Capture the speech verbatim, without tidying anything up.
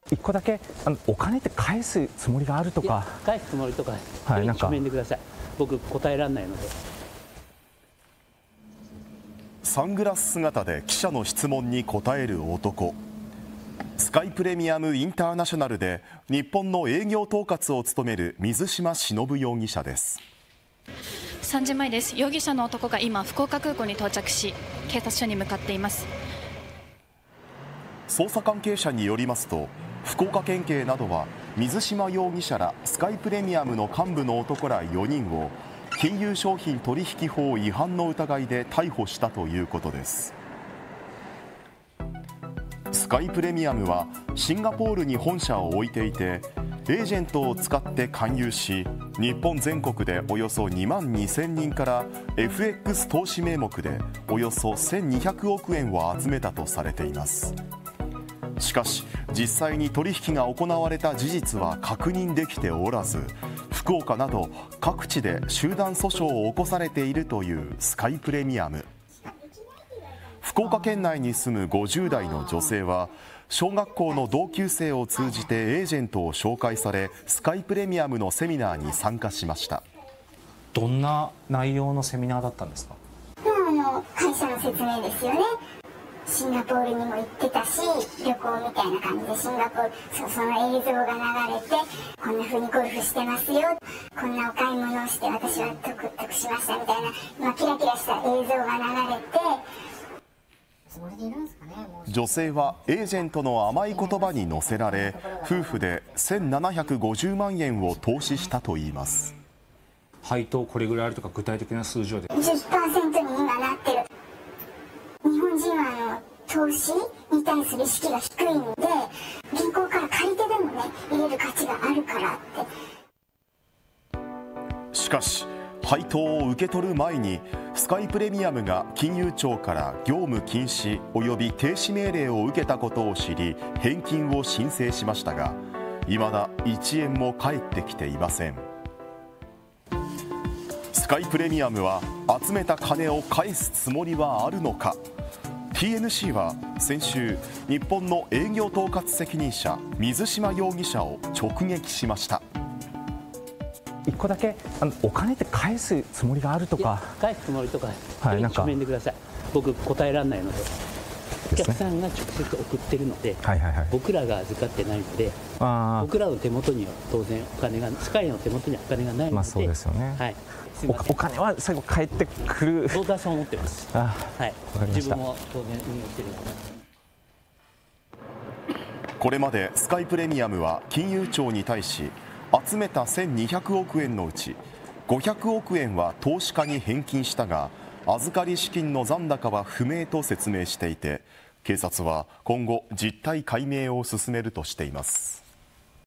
一個だけあのお金って返すつもりがあるとか、 返すつもりとか、 はい、なんか書面でください。僕答えられないので。 サングラス姿で記者の質問に答える男。スカイプレミアムインターナショナルで日本の営業統括を務める水島忍容疑者です。 さんじまえです。容疑者の男が今福岡空港に到着し、警察署に向かっています。 捜査関係者によりますと、福岡県警などは水島容疑者らスカイプレミアムの幹部の男らよにんを金融商品取引法違反の疑いで逮捕したということです。スカイプレミアムはシンガポールに本社を置いていて、エージェントを使って勧誘し、日本全国でおよそにまんにせんにんから エフエックス 投資名目でおよそせんにひゃくおくえんを集めたとされています。しかし実際に取引が行われた事実は確認できておらず、福岡など各地で集団訴訟を起こされているというスカイプレミアム。福岡県内に住むごじゅうだいの女性は、小学校の同級生を通じてエージェントを紹介され、スカイプレミアムのセミナーに参加しました。 どんな内容のセミナーだったんですか？ あの会社の説明ですよね。シンガポールにも行ってたし、旅行みたいな感じでシンガポール そ, その映像が流れて、こんな風にゴルフしてますよ、こんなお買い物をして私は得得しましたみたいな、まあ、キラキラした映像が流れて、 女性はエージェントの甘い言葉に乗せられ、夫婦でせんななひゃくごじゅうまんえんを投資したといいます。 配当これぐらいあるとか具体的な数字はでじゅっパーセント に今なってる。日本人はあの投資に対する意識が低いので、銀行から借りてでもね入れる価値があるからって。 しかし配当を受け取る前にスカイプレミアムが金融庁から業務禁止及び停止命令を受けたことを知り、返金を申請しましたが、いまだいちえんも返ってきていません。スカイプレミアムは集めた金を返すつもりはあるのか。 ティーエヌシー は先週、日本の営業統括責任者水島容疑者を直撃しました。 一個だけあのお金って返すつもりがあるとか、 返すつもりとか、 はい、なんか書面でください。僕答えられないので。お客さんが直接送ってるので、はいはいはい、僕らが預かってないので、あ僕らの手元には当然お金が、スカイの手元にはお金がないので、 まあそうですよね。はい、お, お金は最後返ってくる。 僕はそう思ってます。 あはい、自分も当然運用してるので。 これまでスカイプレミアムは金融庁に対し、集めたせんにひゃくおくえんのうちごひゃくおくえんは投資家に返金したが、預かり資金の残高は不明と説明していて、警察は今後実態解明を進めるとしています。